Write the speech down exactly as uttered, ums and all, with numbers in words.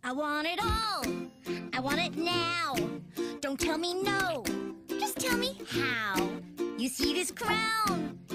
I want it all. I want it now. Don't tell me no. Just tell me how. You see this crown?